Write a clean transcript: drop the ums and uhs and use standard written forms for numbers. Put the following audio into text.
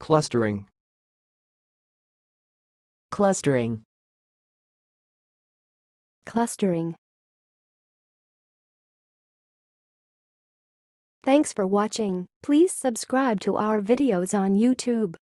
Clustering. Clustering. Clustering. Thanks for watching. Please subscribe to our videos on YouTube.